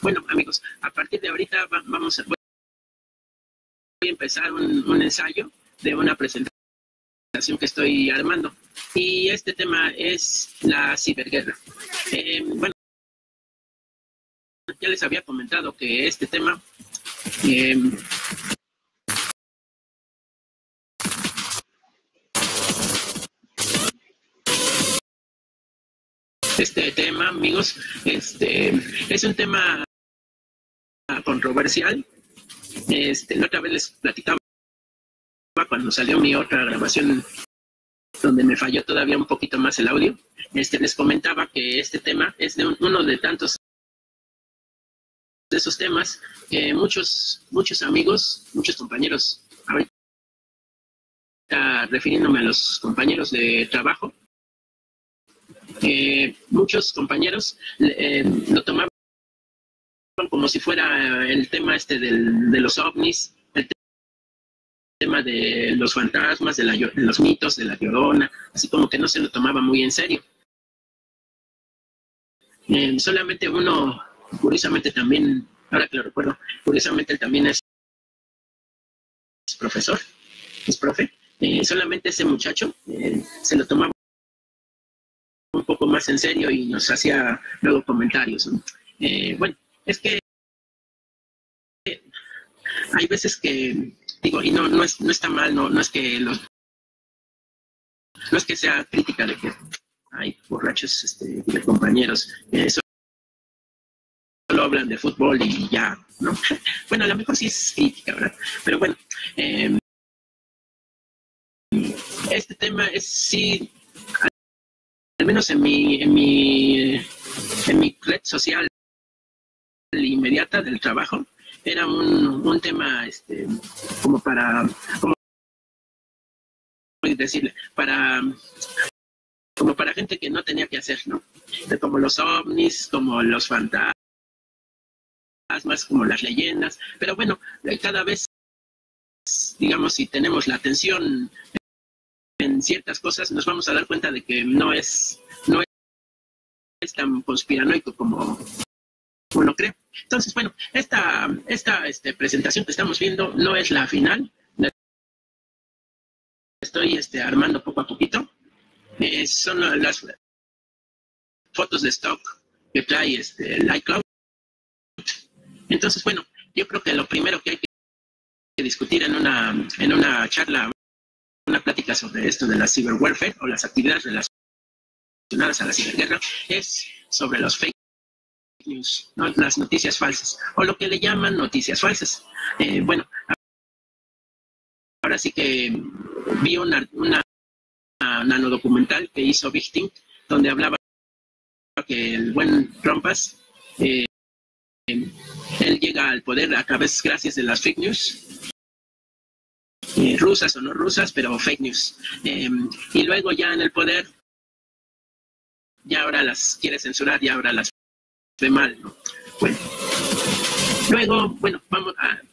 Bueno, amigos, a partir de ahorita voy a empezar un ensayo de una presentación que estoy armando. Y este tema es la ciberguerra. Bueno, ya les había comentado que este tema amigos, es un tema controversial. La otra vez les platicaba cuando salió mi otra grabación donde me falló todavía un poquito más el audio. Les comentaba que este tema es de uno de tantos de esos temas que muchos amigos, muchos compañeros, ahorita refiriéndome a los compañeros de trabajo, muchos compañeros lo tomaban como si fuera el tema de los ovnis, el tema de los fantasmas, de los mitos, de la Llorona, así como que no se lo tomaba muy en serio. Solamente uno, curiosamente también, ahora que lo recuerdo, curiosamente él también es profesor, es profe, solamente ese muchacho se lo tomaba un poco más en serio y nos hacía luego comentarios, ¿no? Bueno, es que hay veces que digo, y no está mal, no es que no es que sea crítica de que hay borrachos de compañeros, solo hablan de fútbol y ya, ¿no? Bueno, a lo mejor sí es crítica, ¿verdad? Pero bueno, este tema es sí, al menos en mi red social inmediata del trabajo, era un tema como para, ¿cómo decirle? Como para gente que no tenía que hacer, ¿no? Como los ovnis, como los fantasmas, como las leyendas, pero bueno, cada vez, digamos, si tenemos la atención en ciertas cosas, nos vamos a dar cuenta de que no es tan conspiranoico como uno cree. Entonces, bueno, esta presentación que estamos viendo no es la final, la estoy armando poco a poquito. Son las fotos de stock que trae el iCloud. Entonces, bueno, yo creo que lo primero que hay que discutir en una charla, una plática sobre esto de la cyberwarfare o las actividades relacionadas a la ciberguerra es sobre los fake news, ¿no? Las noticias falsas, o lo que le llaman noticias falsas. Bueno, ahora sí que vi una nanodocumental que hizo Vichting, donde hablaba que el buen Trumpas, él llega al poder a través, gracias de las fake news, rusas o no rusas, pero fake news. Y luego ya en el poder, ya ahora las quiere censurar, ya ahora las ve mal, ¿no? Bueno, luego, bueno, vamos a...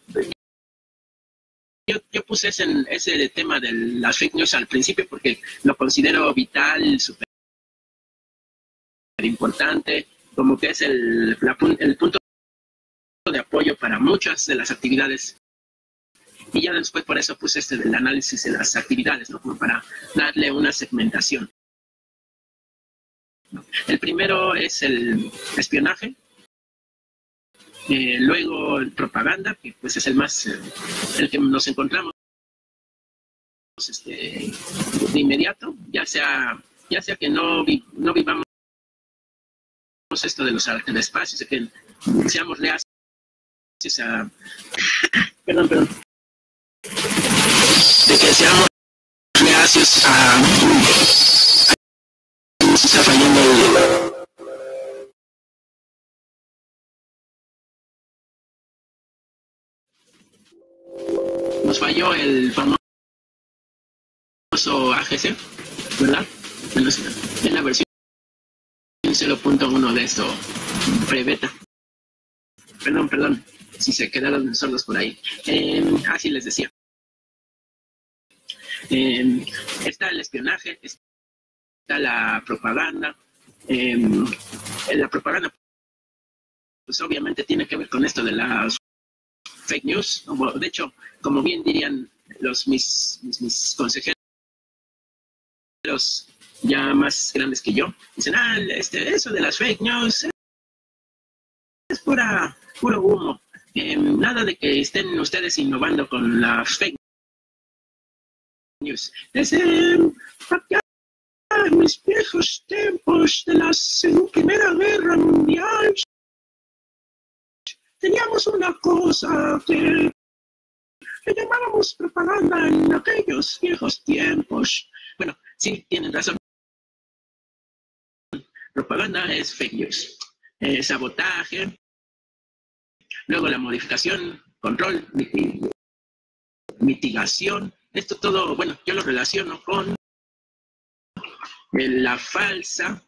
Yo puse ese tema de las fake news al principio porque lo considero vital, súper importante, como que es el punto de apoyo para muchas de las actividades. Y ya después por eso puse del análisis de las actividades, ¿no? Como para darle una segmentación. El primero es el espionaje, luego el propaganda, que pues es el que nos encontramos de inmediato, ya sea que no vivamos esto de los espacios, de que seamos reacios a... perdón, de que seamos reacios a... se está fallando nos falló el famoso AGC, ¿verdad? En la versión 0.1 de esto, pre-beta. Perdón, si se quedaron sordos por ahí. Así les decía. Está el espionaje, está la propaganda. La propaganda pues obviamente tiene que ver con esto de las fake news. De hecho, como bien dirían mis consejeros ya más grandes que yo, dicen, eso de las fake news es puro humo. Nada de que estén ustedes innovando con las fake news. Desde mis viejos tiempos de la Primera Guerra Mundial, teníamos una cosa que llamábamos propaganda en aquellos viejos tiempos. Bueno, sí, tienen razón. Propaganda es fake news. Sabotaje, luego la modificación, control, mitigación. Esto todo, bueno, yo lo relaciono con la falsa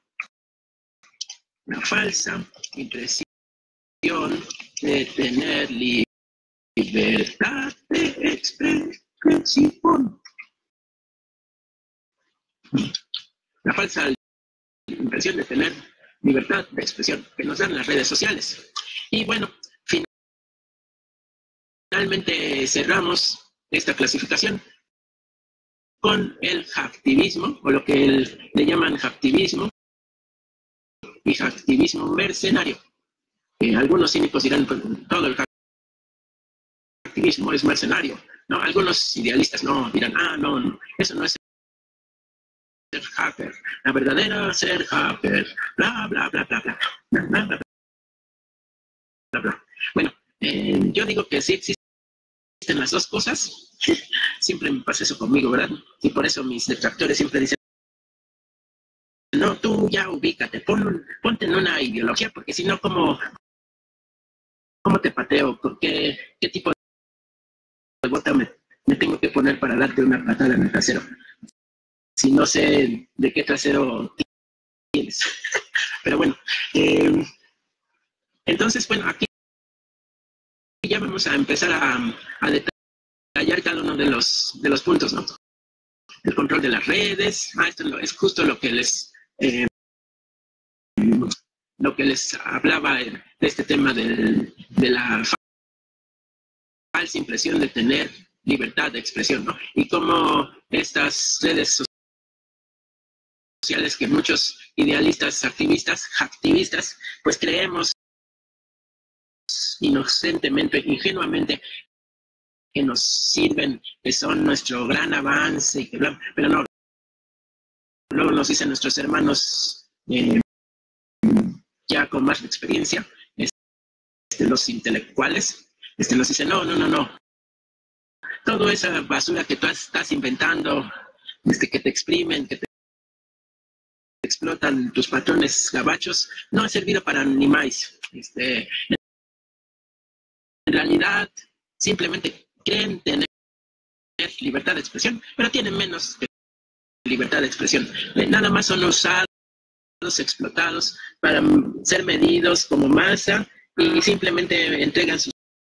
impresión de tener libertad de expresión. La falsa impresión de tener libertad de expresión que nos dan las redes sociales. Y bueno, finalmente cerramos esta clasificación con el hacktivismo, o lo que le llaman hacktivismo y hacktivismo mercenario. Algunos cínicos dirán que todo el hacktivismo es mercenario, ¿no? Algunos idealistas no dirán, no, eso no es ser hacker, la verdadera ser hacker, bla, bla, bla, bla, bla, bla, bla, bla, bla, bla. Bueno, yo digo que sí existen las dos cosas. Siempre me pasa eso conmigo, ¿verdad? Y por eso mis detractores siempre dicen, no, tú ya ubícate, ponte en una ideología, porque si no, ¿cómo te pateo? ¿Qué tipo de bota me tengo que poner para darte una patada en el trasero? Si no sé de qué trasero tienes. Pero bueno, entonces, bueno, aquí ya vamos a empezar a detallar cada uno de los puntos, ¿no? El control de las redes, esto es justo lo que les hablaba de este tema de la falsa impresión de tener libertad de expresión, ¿no? Y cómo estas redes sociales que muchos idealistas, activistas, pues creemos inocentemente, ingenuamente, que nos sirven, que son nuestro gran avance, pero no. Luego nos dicen nuestros hermanos ya con más experiencia, los intelectuales, nos dicen, no. Toda esa basura que tú estás inventando, que te exprimen, que te explotan tus patrones gabachos, no ha servido para ni más. En realidad, simplemente creen tener libertad de expresión, pero tienen menos libertad de expresión. Nada más son usados, explotados para ser medidos como masa y simplemente entregan sus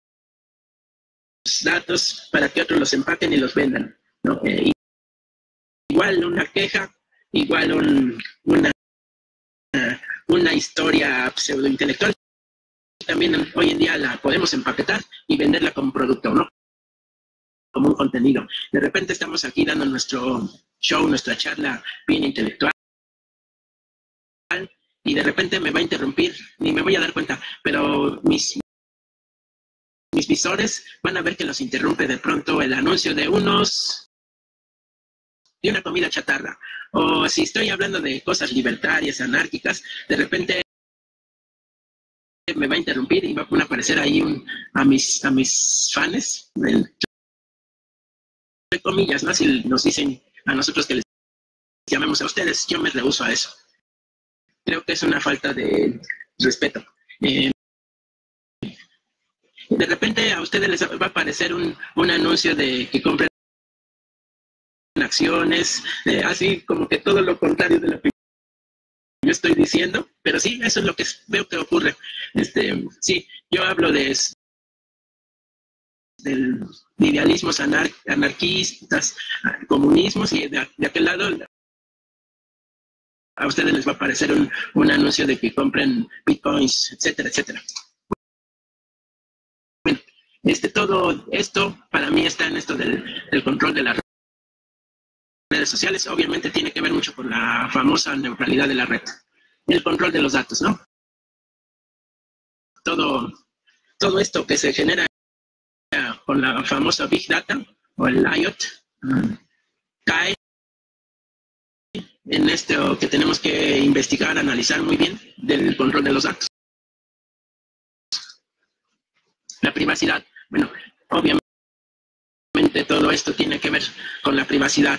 datos para que otros los empaquen y los vendan, ¿no? Igual una queja, igual una historia pseudointelectual, también hoy en día la podemos empaquetar y venderla como producto, ¿no? Como un contenido. De repente estamos aquí dando nuestro show, nuestra charla bien intelectual, y de repente me va a interrumpir, ni me voy a dar cuenta, pero mis visores van a ver que los interrumpe de pronto el anuncio de una comida chatarra, o si estoy hablando de cosas libertarias, anárquicas, de repente me va a interrumpir y va a aparecer ahí a mis fans, entre comillas, ¿no? Si nos dicen a nosotros que les llamemos a ustedes, yo me rehúso a eso. Creo que es una falta de respeto. De repente a ustedes les va a aparecer un anuncio de que compren acciones, así como que todo lo contrario de lo que yo estoy diciendo, pero sí, eso es lo que veo que ocurre. Sí, yo hablo del idealismos anarquistas, comunismos, y de aquel lado a ustedes les va a aparecer un anuncio de que compren bitcoins, etcétera, etcétera. Todo esto para mí está en esto del control de las redes sociales. Obviamente tiene que ver mucho con la famosa neutralidad de la red, el control de los datos, ¿no? Todo esto que se genera con la famosa Big Data o el IoT cae en esto que tenemos que investigar, analizar muy bien del control de los datos. La privacidad, bueno, obviamente todo esto tiene que ver con la privacidad.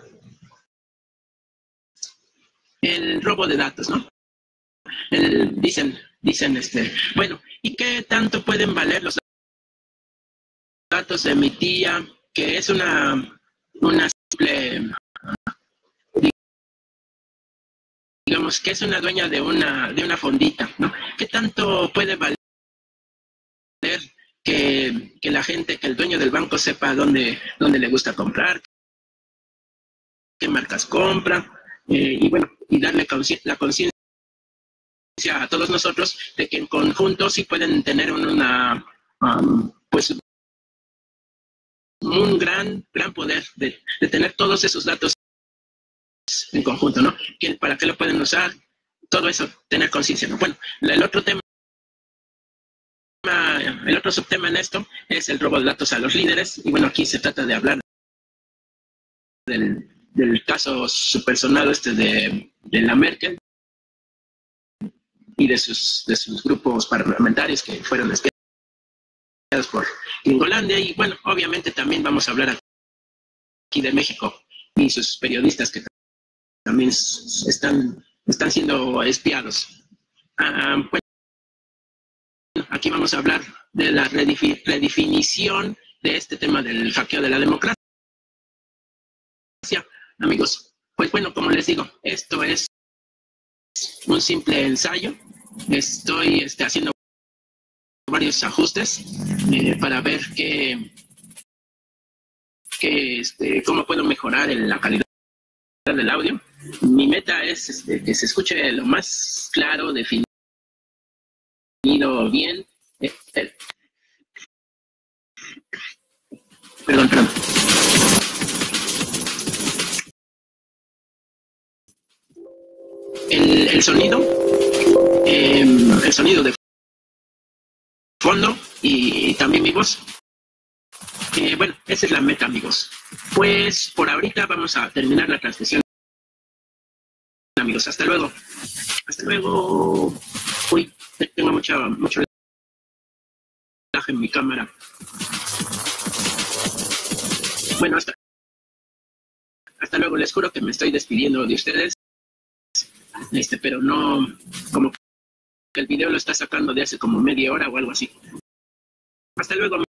El robo de datos, ¿no? Dicen, bueno, ¿y qué tanto pueden valer los datos de mi tía, que es una simple, digamos, que es una dueña de una fondita, ¿no? ¿Qué tanto puede valer que la gente, que el dueño del banco sepa dónde le gusta comprar, qué marcas compra, y bueno, y darle la conciencia a todos nosotros de que en conjunto sí pueden tener pues un gran poder de tener todos esos datos en conjunto, ¿no? ¿Para qué lo pueden usar? Todo eso, tener conciencia, ¿no? Bueno, el otro subtema en esto es el robo de datos a los líderes, y bueno, aquí se trata de hablar del caso supersonado de la Merkel y de sus grupos parlamentarios que fueron espiados por Gringolandia, y bueno, obviamente también vamos a hablar aquí de México y sus periodistas que también están siendo espiados. Bueno, aquí vamos a hablar de la redefinición de este tema del hackeo de la democracia. Amigos, pues bueno, como les digo, esto es un simple ensayo. Estoy haciendo varios ajustes para ver cómo puedo mejorar la calidad del audio. Mi meta es que se escuche lo más claro, definido, bien. Perdón. El sonido de fondo y también mi voz. Bueno, esa es la meta, amigos. Pues por ahorita vamos a terminar la transmisión, amigos. Hasta luego. Uy, tengo mucho lag en mi cámara. Bueno, hasta luego. Les juro que me estoy despidiendo de ustedes. Pero no, como que el video lo está sacando de hace como media hora o algo así. Hasta luego.